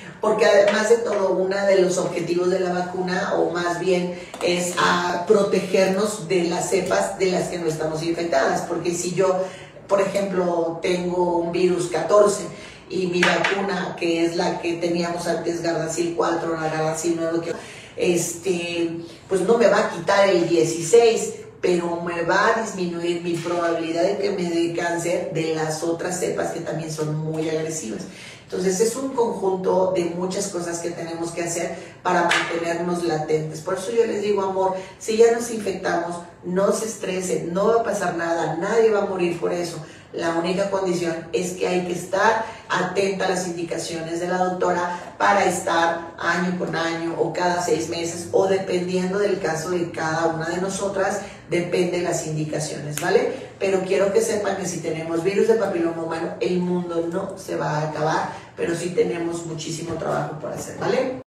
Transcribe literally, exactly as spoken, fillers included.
porque además de todo, uno de los objetivos de la vacuna, o más bien, es a protegernos de las cepas de las que no estamos infectadas, porque si yo, por ejemplo, tengo un virus catorce y mi vacuna, que es la que teníamos antes, Gardasil cuatro, la Gardasil nueve, que, este, pues no me va a quitar el dieciséis, pero me va a disminuir mi probabilidad de que me dé cáncer de las otras cepas que también son muy agresivas. Entonces es un conjunto de muchas cosas que tenemos que hacer para mantenernos latentes. Por eso yo les digo, amor, si ya nos infectamos, no se estresen, no va a pasar nada, nadie va a morir por eso. La única condición es que hay que estar atenta a las indicaciones de la doctora para estar año con año o cada seis meses o dependiendo del caso de cada una de nosotras, depende de las indicaciones, ¿vale? Pero quiero que sepan que si tenemos virus de papiloma humano, el mundo no se va a acabar, pero sí tenemos muchísimo trabajo por hacer, ¿vale?